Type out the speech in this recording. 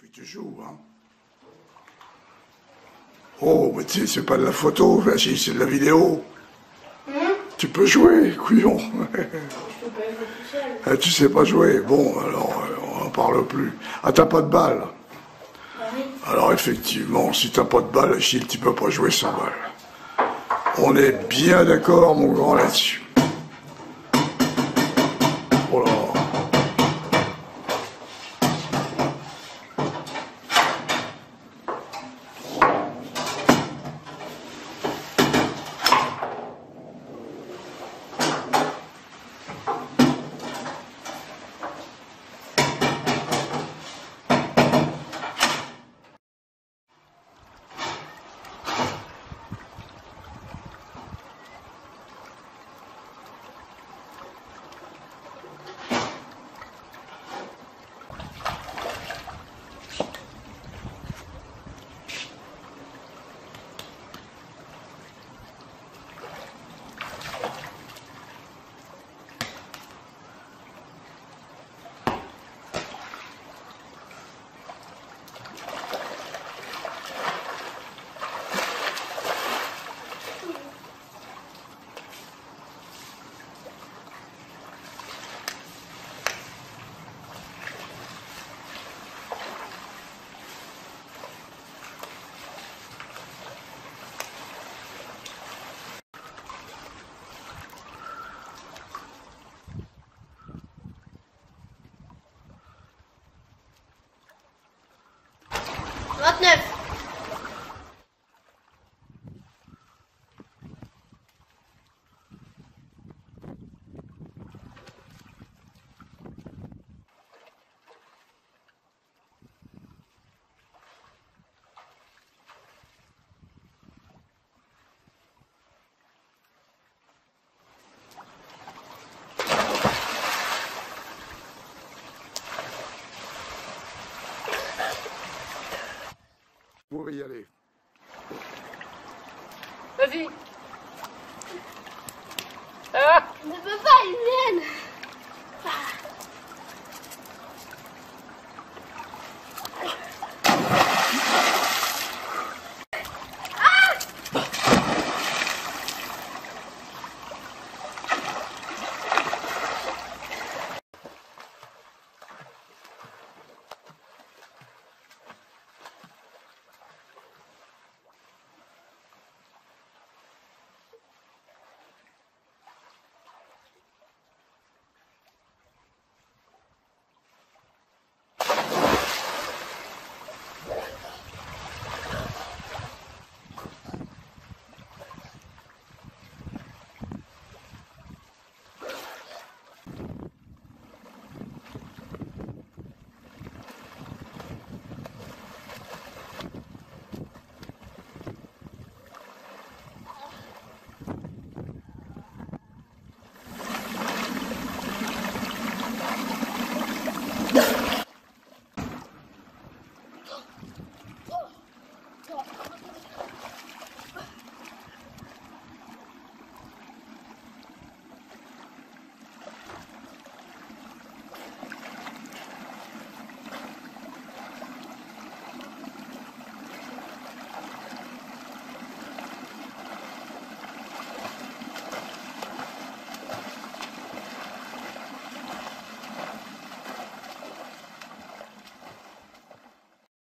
puis tu joues, hein. Oh, mais tu sais, c'est pas de la photo, là, c'est de la vidéo. Tu peux jouer, couillon. Je peux pas jouer tout seul. Tu sais pas jouer. Bon, alors, on n'en parle plus. Ah, t'as pas de balle. Oui. Alors, effectivement, si t'as pas de balle, Achille, tu peux pas jouer sans balle. On est bien d'accord, mon grand, là-dessus. Oh là. Vous pouvez y aller. Vas-y. Ah. On ne peut pas y aller.